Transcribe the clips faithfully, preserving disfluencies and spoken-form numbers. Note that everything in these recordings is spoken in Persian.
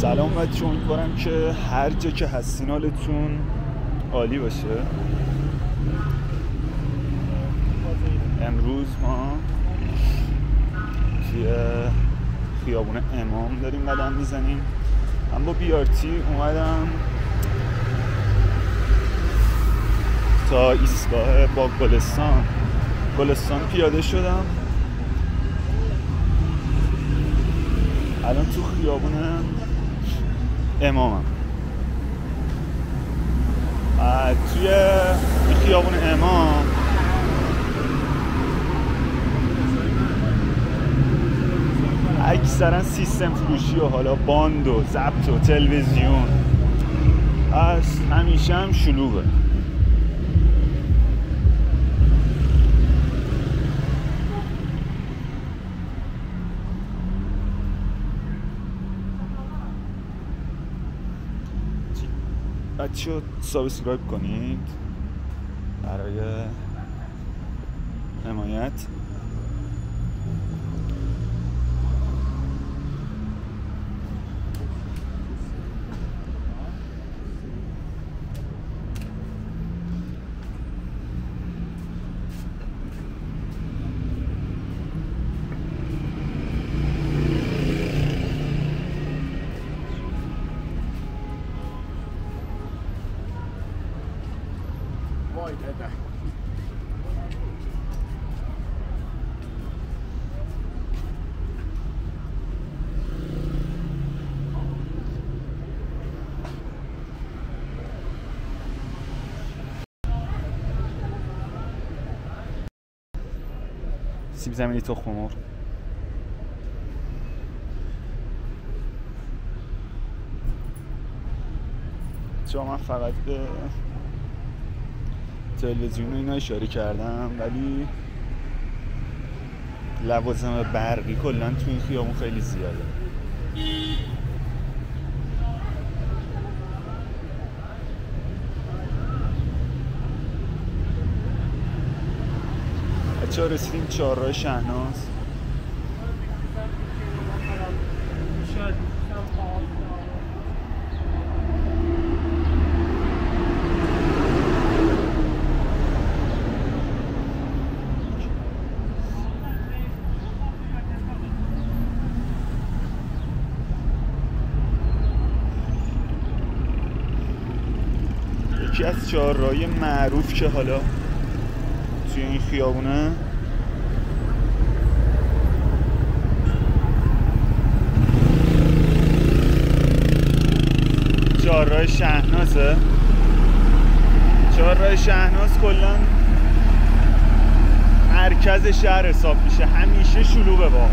سلام بچه، امیدوارم که هر جا که هستین حالتون عالی باشه. امروز ما توی خیابون امام داریم قدم میزنیم. من با بی آر تی اومدم تا ایستگاه با گلستان گلستان پیاده شدم. الان تو خیابون امامم. توی خیابون امام اکثرا سیستم فروشی و حالا باند و ضبط و تلویزیون از همیشه هم شلوغه. بچه ها سابسکرایب کنید برای حمایت. سیب زمینی تخم مرغ. چون من فقط به تلویزیون و اینا اشاره کردم، ولی لوازم برقی کلا تو این خیابون خیلی زیاده. بچه ها رسیدیم چهارراه شهناز. یکی از چهارراه‌های معروف که حالا توی این خیابونه چهارراه شهنازه. چهارراه شهناز کلا مرکز شهر حساب میشه، همیشه شلوغه واقعا.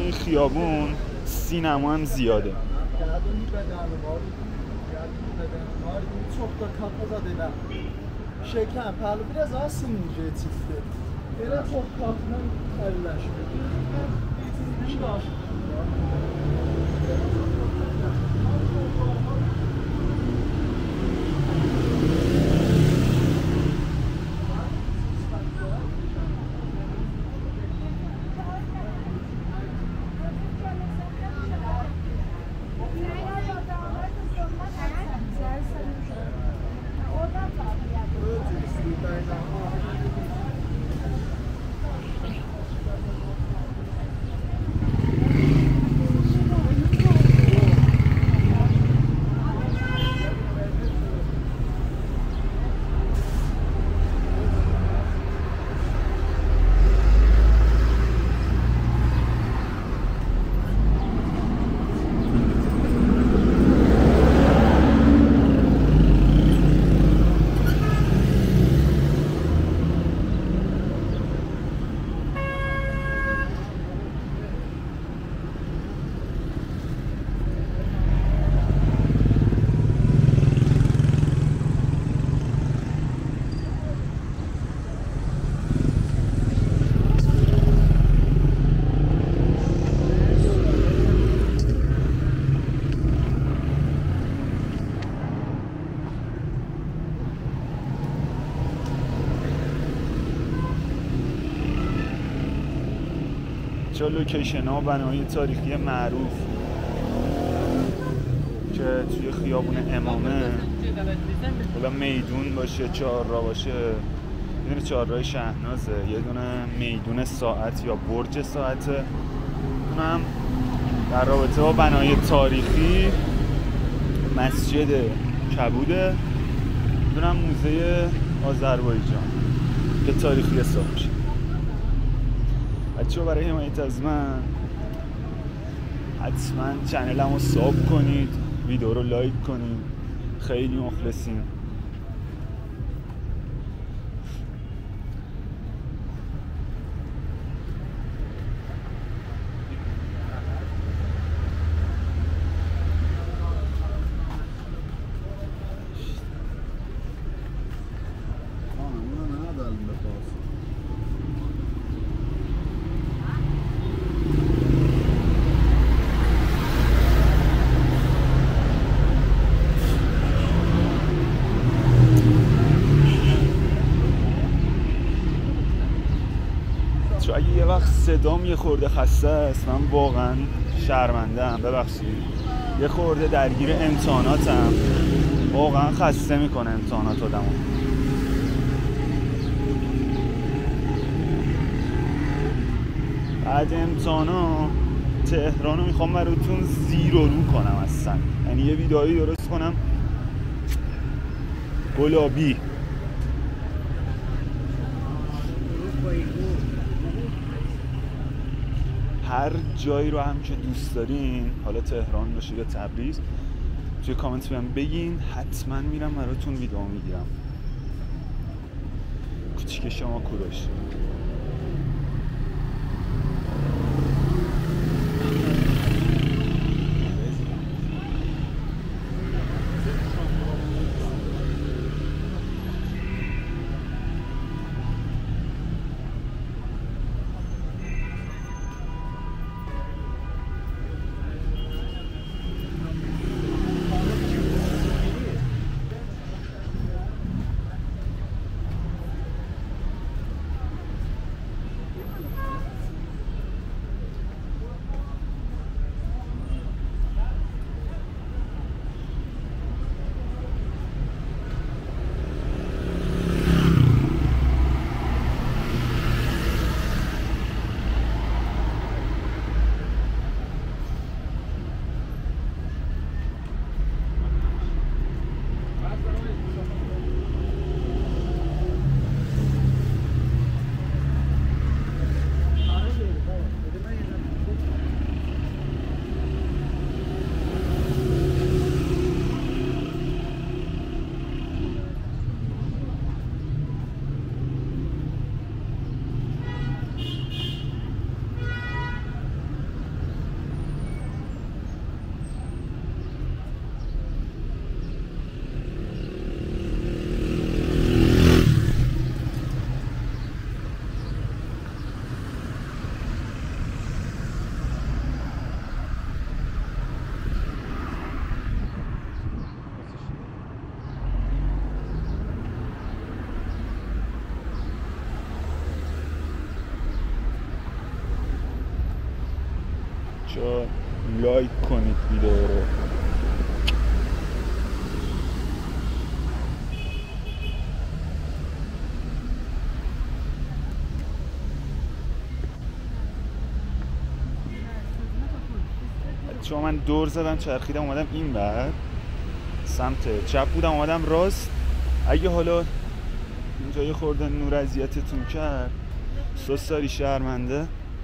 این خیابون سینما هم زیاده. Çok da katlaza denen şeker, pahalı biraz daha sınırcıya çıktı. Böyle çok katından elleşti. Bir daha. چه لوکیشن ها و بناهای تاریخی معروف که توی خیابون امامه، حالا میدون باشه، چهارراه باشه، یه دونه چهارراه شهنازه، یه دونه میدون ساعت یا برج ساعته، اونم در رابطه با بناهای تاریخی مسجد کبوده، دونم موزه آذربایجان که تاریخی حساب میشه. بچه‌ها برای حمایت از من حتما چنلمو رو ساب کنید، ویدیو رو لایک کنید، خیلی مخلصیم. اگه یه وقت صدام یه خورده خسته است، من واقعا شرمنده‌ام، ببخشید. یه خورده درگیر امتحاناتم، واقعا خسته میکنه امتحانات آدمو. بعد امتحانا تهرانو میخوام براتون زیر و رو کنم اصلا، یعنی یه ویدئویی درست کنم گلابی. هر جایی رو هم که دوست دارین، حالا تهران باشه یا تبریز، توی کامنت بهم بگین، حتما میرم براتون ویدیو میگیرم. کوچیک شما کوروش. بچه‌ها لایک کنید ویدیو رو. چون من دور زدم چرخیدم اومدم این بر سمت چپ بودم اومدم راست. اگه حالا اینجا یه خورده نور اذیتتون کرد سوساری شرمنده،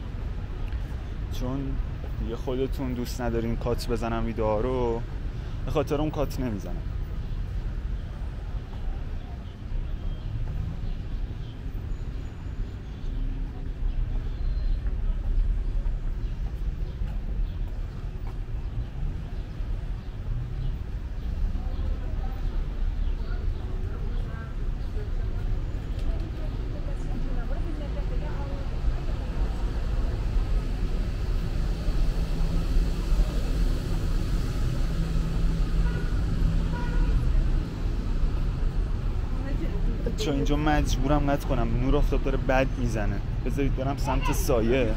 چون یه خودتون دوست ندارین کات بزنم ویدیو رو، به خاطر اون کات نمیزنم. چون اینجا مجبورم قطع کنم، نور آفتاب داره بد میزنه. بذارید برم سمت سایه.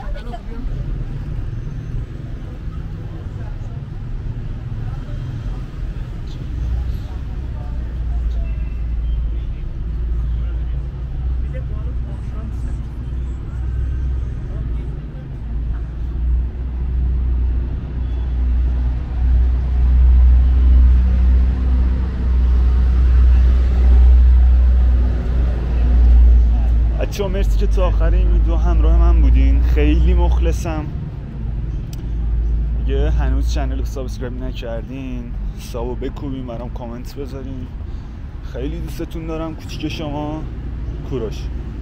بچه‌ها مرسی که تا آخر این ویدیو همراه من بودین، خیلی مخلصم. اگه هنوز چنل رو سابسکرایب نکردین سابو بکوبین، برام کامنت بذارین. خیلی دوستتون دارم. کوچیک شما، کوروش.